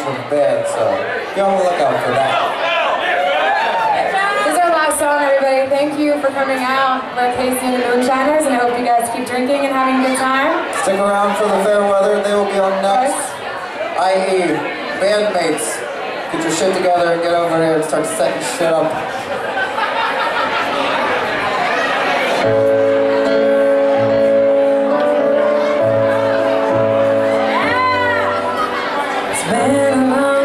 with the band, so be on the lookout for that. This is our last song, everybody. Thank you for coming out. We're Casey and the Moonshiners, and I hope you guys keep drinking and having a good time. Stick around for the fair weather. They will be on next. I.e. bandmates. Get your shit together and get over here and start setting shit up. It's been a long